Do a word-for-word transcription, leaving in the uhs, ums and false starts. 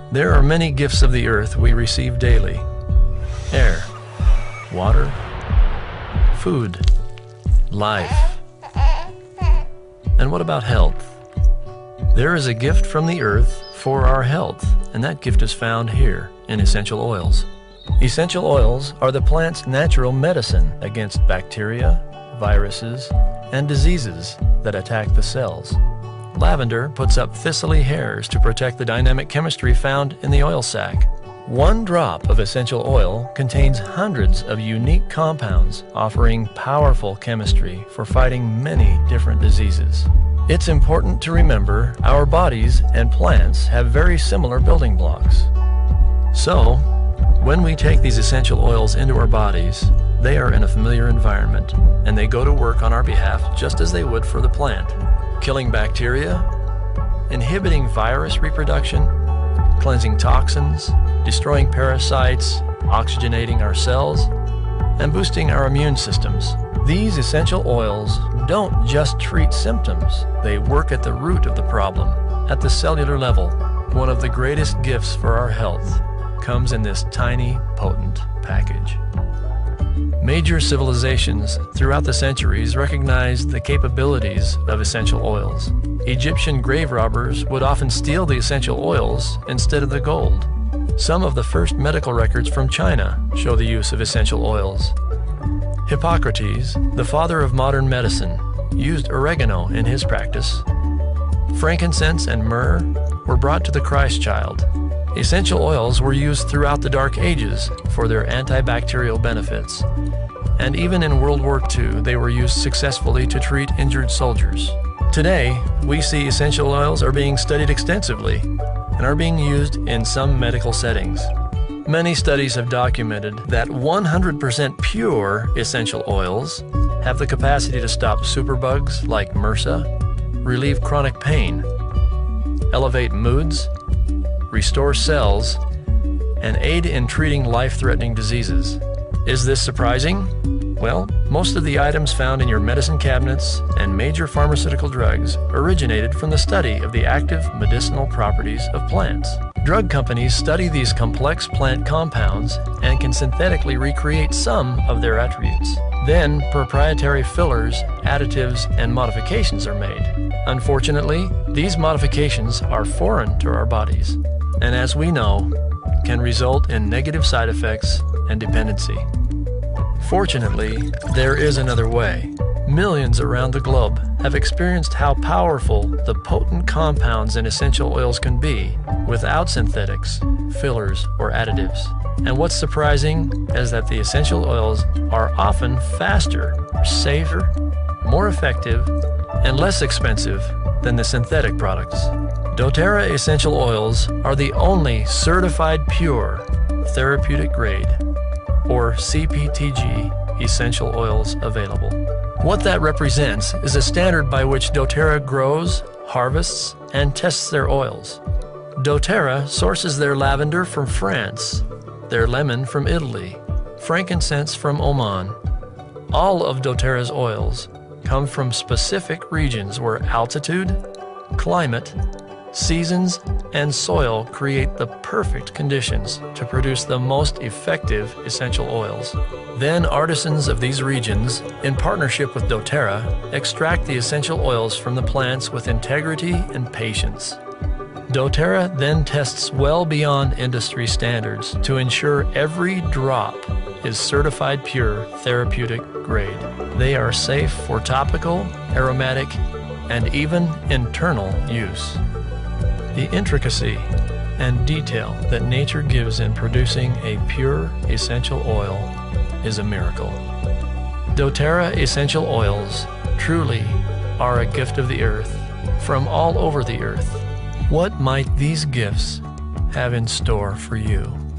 There are many gifts of the earth we receive daily: air, water, food, life. And what about health? There is a gift from the earth for our health, and that gift is found here in essential oils. Essential oils are the plant's natural medicine against bacteria, viruses, and diseases that attack the cells. Lavender puts up thistly hairs to protect the dynamic chemistry found in the oil sac. One drop of essential oil contains hundreds of unique compounds offering powerful chemistry for fighting many different diseases. It's important to remember our bodies and plants have very similar building blocks. So, when we take these essential oils into our bodies, they are in a familiar environment, and they go to work on our behalf just as they would for the plant, killing bacteria, inhibiting virus reproduction, cleansing toxins, destroying parasites, oxygenating our cells, and boosting our immune systems. These essential oils don't just treat symptoms, they work at the root of the problem, at the cellular level. One of the greatest gifts for our health comes in this tiny, potent package. Major civilizations throughout the centuries recognized the capabilities of essential oils. Egyptian grave robbers would often steal the essential oils instead of the gold. Some of the first medical records from China show the use of essential oils. Hippocrates, the father of modern medicine, used oregano in his practice. Frankincense and myrrh were brought to the Christ child. Essential oils were used throughout the Dark Ages for their antibacterial benefits. And even in World War Two, they were used successfully to treat injured soldiers. Today, we see essential oils are being studied extensively and are being used in some medical settings. Many studies have documented that one hundred percent pure essential oils have the capacity to stop superbugs like MRSA, relieve chronic pain, elevate moods, restore cells, and aid in treating life-threatening diseases. Is this surprising? Well, most of the items found in your medicine cabinets and major pharmaceutical drugs originated from the study of the active medicinal properties of plants. Drug companies study these complex plant compounds and can synthetically recreate some of their attributes. Then, proprietary fillers, additives, and modifications are made. Unfortunately, these modifications are foreign to our bodies, and as we know, can result in negative side effects and dependency. Fortunately, there is another way. Millions around the globe have experienced how powerful the potent compounds in essential oils can be without synthetics, fillers, or additives. And what's surprising is that the essential oils are often faster, safer, more effective, and less expensive than the synthetic products. doTERRA essential oils are the only certified pure therapeutic grade, or C P T G, essential oils available. What that represents is a standard by which doTERRA grows, harvests, and tests their oils. doTERRA sources their lavender from France, their lemon from Italy, frankincense from Oman. All of doTERRA's oils come from specific regions where altitude, climate, seasons, and soil create the perfect conditions to produce the most effective essential oils. Then artisans of these regions, in partnership with doTERRA, extract the essential oils from the plants with integrity and patience. doTERRA then tests well beyond industry standards to ensure every drop is certified pure therapeutic grade. They are safe for topical, aromatic, and even internal use. The intricacy and detail that nature gives in producing a pure essential oil is a miracle. doTERRA essential oils truly are a gift of the earth from all over the earth. What might these gifts have in store for you?